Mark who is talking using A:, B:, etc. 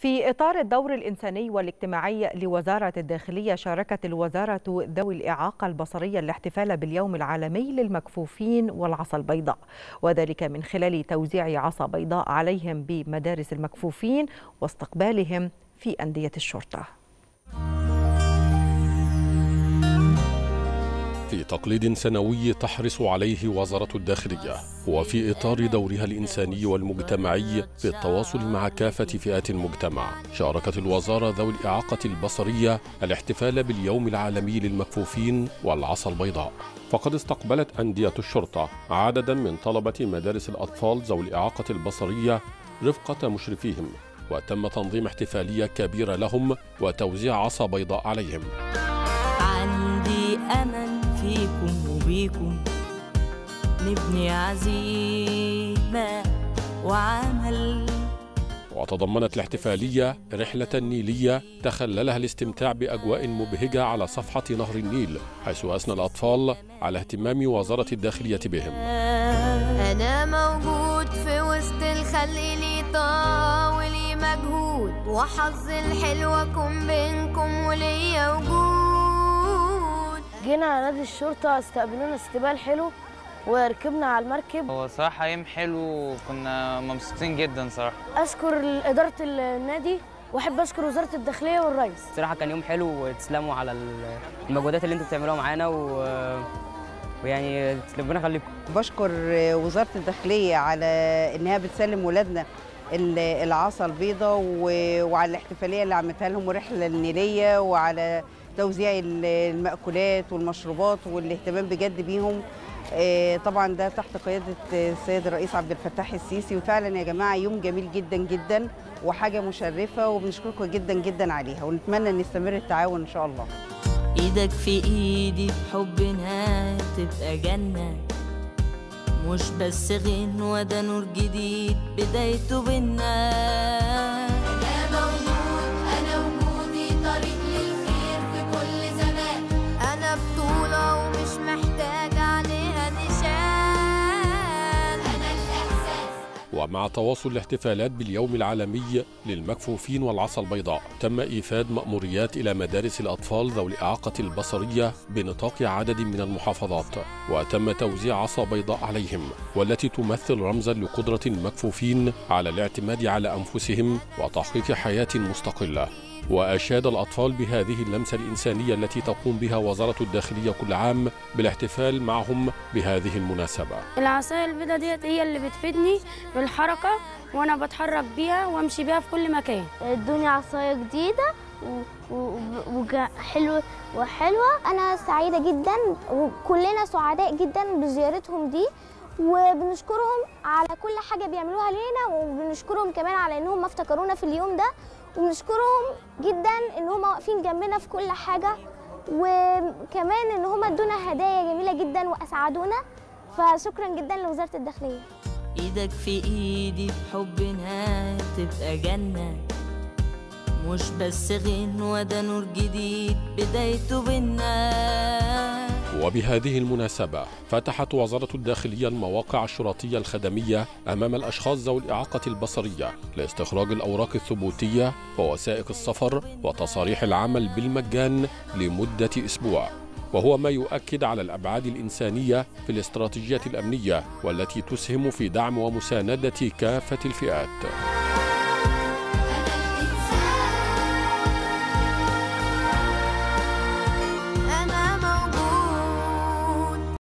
A: في إطار الدور الإنساني والاجتماعي لوزارة الداخلية، شاركت الوزارة ذوي الإعاقة البصرية الاحتفال باليوم العالمي للمكفوفين والعصا البيضاء، وذلك من خلال توزيع عصا بيضاء عليهم بمدارس المكفوفين واستقبالهم في أندية الشرطة.
B: في تقليد سنوي تحرص عليه وزارة الداخلية وفي إطار دورها الإنساني والمجتمعي في التواصل مع كافة فئات المجتمع، شاركت الوزارة ذوي الإعاقة البصرية الاحتفال باليوم العالمي للمكفوفين والعصا البيضاء. فقد استقبلت أندية الشرطة عددا من طلبة مدارس الأطفال ذوي الإعاقة البصرية رفقة مشرفيهم، وتم تنظيم احتفالية كبيرة لهم وتوزيع عصا بيضاء عليهم.
C: عندي أمل فيكم وبيكم نبني عزيمة وعمل.
B: وتضمنت الاحتفالية رحلة نيلية تخللها الاستمتاع بأجواء مبهجة على صفحة نهر النيل، حيث أثنى الأطفال على اهتمام وزارة الداخلية بهم.
C: أنا موجود في وسط الخلق لي طاقة ولي مجهود، وحظ الحلو أكون بينكم وليا وجود.
D: جينا على نادي الشرطة، استقبلونا استقبال حلو وركبنا على المركب.
E: هو صراحة يوم حلو وكنا مبسوطين جدا صراحة.
D: أشكر إدارة النادي وأحب أشكر وزارة الداخلية والرئيس.
F: صراحة كان يوم حلو وتسلموا على المجهودات اللي انتوا بتعملوها معانا ويعني ربنا يخليكم.
G: بشكر وزارة الداخلية على إنها بتسلم ولادنا العصا البيضاء وعلى الاحتفالية اللي عملتها لهم والرحلة النيلية وعلى توزيع المأكولات والمشروبات والاهتمام بجد بيهم. طبعا ده تحت قيادة السيد الرئيس عبد الفتاح السيسي، وفعلا يا جماعة يوم جميل جدا جدا وحاجة مشرفة وبنشكركم جدا جدا عليها، ونتمنى ان يستمر التعاون ان شاء الله.
C: ايدك في ايدي بحبنا تبقى جنة، مش بس غنوة ده نور جديد بدايته بينا.
B: ومع تواصل الاحتفالات باليوم العالمي للمكفوفين والعصا البيضاء، تم إيفاد مأموريات إلى مدارس الأطفال ذوي الإعاقة البصرية بنطاق عدد من المحافظات، وتم توزيع عصا بيضاء عليهم، والتي تمثل رمزا لقدرة المكفوفين على الاعتماد على أنفسهم وتحقيق حياة مستقلة. وأشاد الأطفال بهذه اللمسة الإنسانية التي تقوم بها وزارة الداخلية كل عام بالاحتفال معهم بهذه المناسبة.
D: العصاية البيضاء ديت هي اللي بتفيدني بالحركة وأنا بتحرك بيها وأمشي بيها في كل مكان.
H: ادوني عصاية جديدة وحلوة. أنا سعيدة جدا وكلنا سعداء جدا بزيارتهم دي، وبنشكرهم على كل حاجة بيعملوها لينا، وبنشكرهم كمان على إنهم افتكرونا في اليوم ده، وبنشكرهم جدا ان هم واقفين جنبنا في كل حاجه، وكمان ان هم ادونا هدايا جميله جدا واسعدونا، فشكرا جدا لوزاره الداخليه.
C: ايدك في ايدي بحبنا تبقى جنه، مش بس غنوة ده نور جديد بدايته بينا.
B: وبهذه المناسبة فتحت وزارة الداخلية المواقع الشرطية الخدمية أمام الأشخاص ذوي الإعاقة البصرية لاستخراج الأوراق الثبوتية ووثائق السفر وتصاريح العمل بالمجان لمدة أسبوع، وهو ما يؤكد على الأبعاد الإنسانية في الاستراتيجية الأمنية والتي تسهم في دعم ومساندة كافة الفئات.